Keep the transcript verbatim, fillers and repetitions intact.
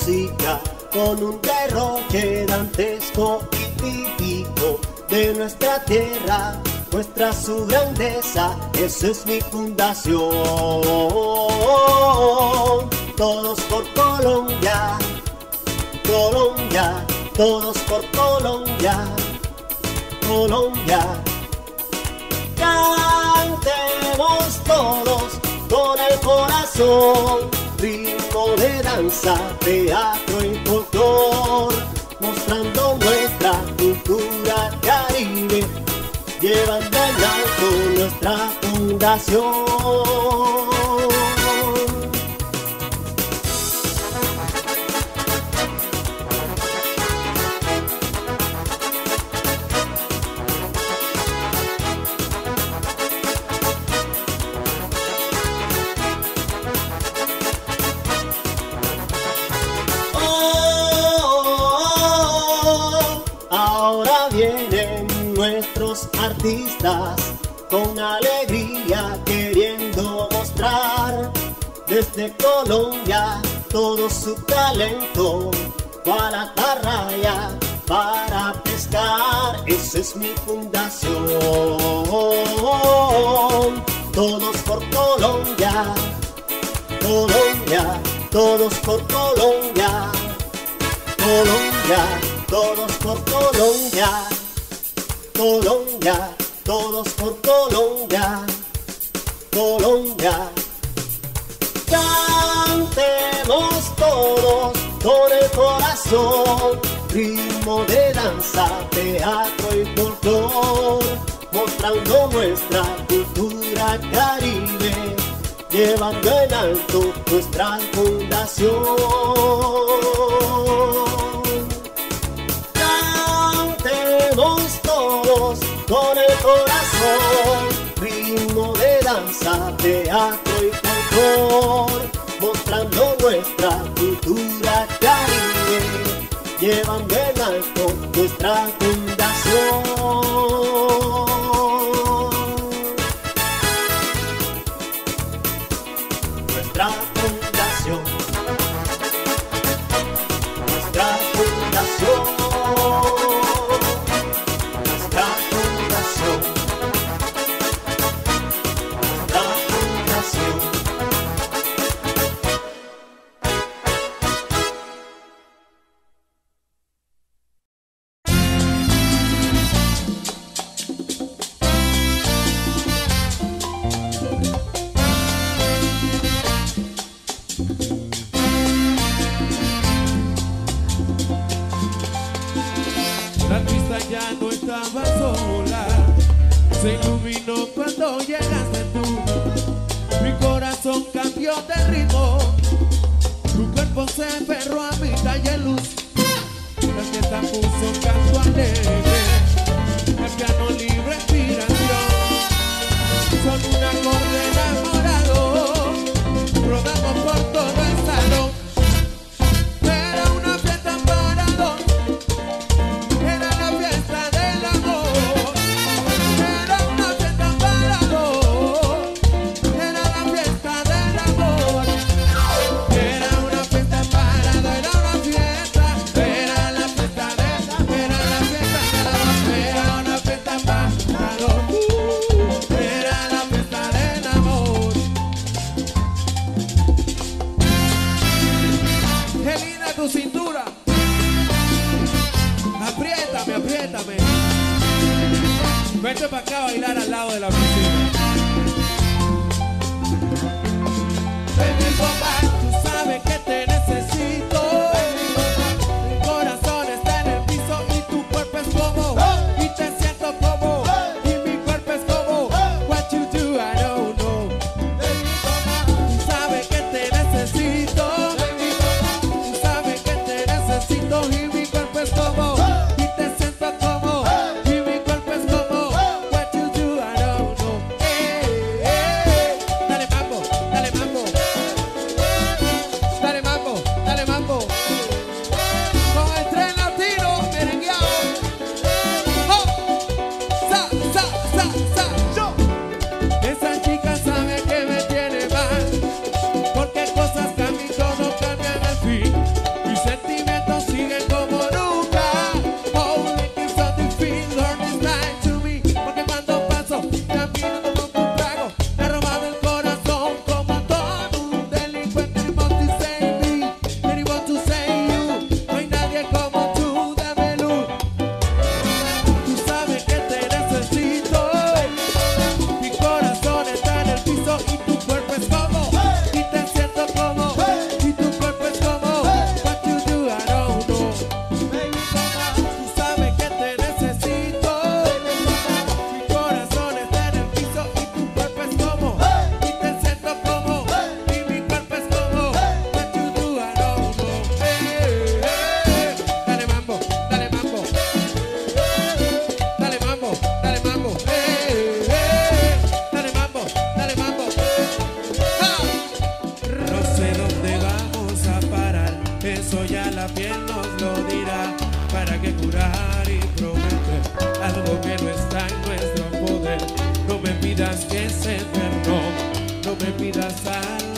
música con un derroche dantesco y típico de nuestra tierra. Muestra su grandeza, esa es mi fundación. Todos por Colombia, Colombia, todos por Colombia, Colombia. Cantemos todos con el corazón, ritmo de danza, teatro y folclor, mostrando nuestra cultura caribe, llevando en alto nuestra fundación. Ahora vienen nuestros artistas con alegría queriendo mostrar desde Colombia todo su talento, para atarraya, para pescar, esa es mi fundación. Todos por Colombia, Colombia, todos por Colombia, Colombia, todos por Colombia, Colombia, todos por Colombia, Colombia. Cantemos todos con el corazón, ritmo de danza, teatro y folclor, mostrando nuestra cultura caribe, llevando en alto nuestra fundación. Cantemos todos con el corazón, ritmo de danza, teatro y folclor, mostrando nuestra cultura caribe, llevando en alto nuestra fundación. Nuestra fundación, nuestra fundación, nuestra fundación, nuestra fundación. La pista ya no estaba sola, se iluminó cuando llegaste tú. Mi corazón cambió de ritmo, tu cuerpo se aferró a mi calle luz. La fiesta puso canto alegre, el piano libre inspiración. Son un acorde enamorado, rodamos por todo el salón. Era una fiesta para dos, era la fiesta del amor. Era una fiesta para dos, era la fiesta del amor. Era una fiesta para dos, era una fiesta, era la fiesta de, era la fiesta del amor. Era una fiesta para dos, era la fiesta del amor. Qué linda tu cintura. Apriétame, apriétame. Vente para acá a bailar al lado de la piscina. Baby, papá, tú sabes que te necesito. Mi corazón está en el piso y tu cuerpo es como, y te siento como, y mi cuerpo es como, what you do, I don't know. Tú sabes que te necesito. Tú sabes que te necesito y mi cuerpo es como, y te siento como, y mi cuerpo es como, what you do, I don't know. eso ya la piel nos lo dirá. ¿Para qué curar y prometer algo que no está en nuestro poder? No me pidas que sea eterno, no me pidas algo